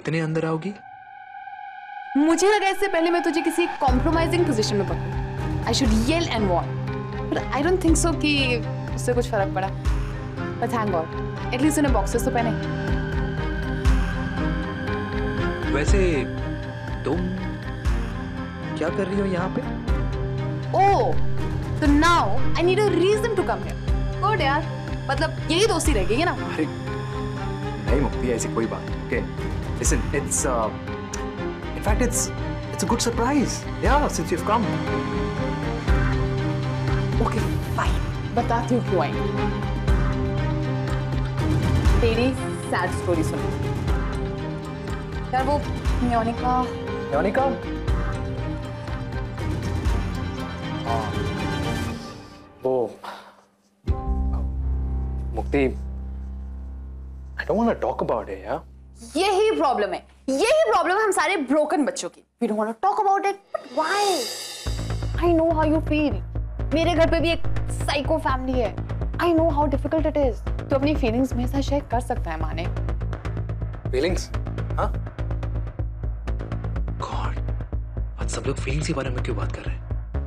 कितने अंदर आओगी? मुझे लगा इससे पहले मैं तुझे किसी कॉम्प्रोमाइजिंग पोजीशन में पकड़ूं। I should yell and warn, but I don't think so कि उससे कुछ फर्क पड़ा। But thank God, at least उन्हें बॉक्सेस तो पहने। वैसे तुम क्या कर रही हो यहाँ पे? Oh, so now I need a reason to come here. Good यार, मतलब यही दोस्ती रहेगी ना? अरे नहीं मुक्ति, ऐसी कोई बात नहीं। Okay, listen, in fact, it's a good surprise. Yeah, since you've come. Okay, fine. बताती हूँ क्यों आई। तेरी सैड स्टोरी सुन। यार वो योनिका? वो मुक्ति, I don't want to talk about it, yeah? यही प्रॉब्लम है हम सारे ब्रोकन बच्चों की। We don't want to talk about it, but why? I know how you feel. मेरे घर पे भी एक साइको फैमिली है। I know how difficult it is. तो अपनी फीलिंग्स मेरे साथ शेयर कर सकता है मानिक। फीलिंग्स? हाँ? गॉड, आज सब लोग फीलिंग्स के बारे में क्यों बात कर रहे हैं?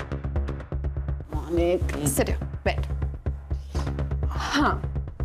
मानिक, sit here, बैठ। हाँ,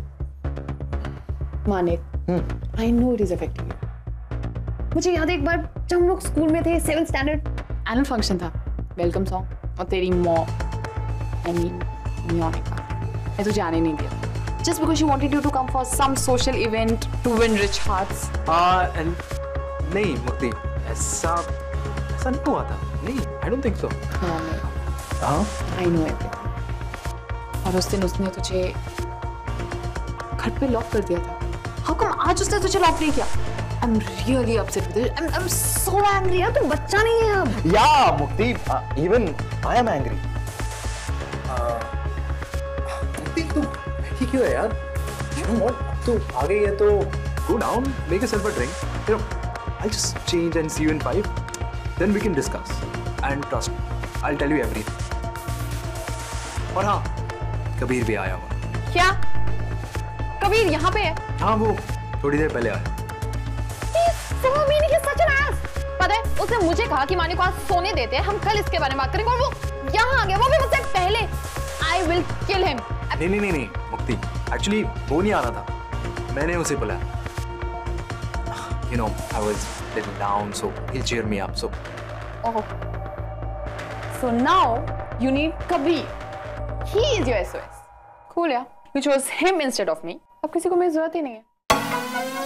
Manik, I know it is affecting you. मुझे याद है एक बार जब हम लोग स्कूल में थे, 7th स्टैंडर्ड एनुअल फंक्शन था, वेलकम सॉन्ग, और तेरी मॉम, I mean योनिका, मैं तुझे आने नहीं दिया just because she wanted you to come for some social event to win rich hearts. नहीं मुक्ति, ऐसा नहीं हुआ था। नहीं, I don't think so. हाँ? I know everything. और उस दिन उसने तुझे घर पे लॉक कर दिया था। How come आज उसने तुझे लॉक नहीं किया? I'm really upset with it. I'm so angry. यार तू बच्चा नहीं है अब। Yeah, मुक्ति, even I am angry. मुक्ति तू बैठी क्यों है यार? You know what? तू आ गई है तो go down, make yourself a drink. You know, I'll just change and see you in 5. Then we can discuss. And trust me, I'll tell you everything. और हाँ, कबीर भी आया हुआ। क्या? कबीर यहाँ पे है? हाँ, वो थोड़ी देर पहले आया। पता है, उसने मुझे कहा कि मानिक को आज सोने देते हैं, हम कल इसके बारे में बात करेंगे, और वो यहाँ आ गया, वो भी मुझसे पहले। I will kill him. नहीं मुक्ति, एक्चुअली वो नहीं आ रहा था, मैंने उसे बुलाया। You know, I was a little down, so he'll cheer me up. Oh. So now you need Kabir. He is your SOS. Cool, yeah. You chose him instead of me. अब किसी को मेरी जरूरत ही नहीं है।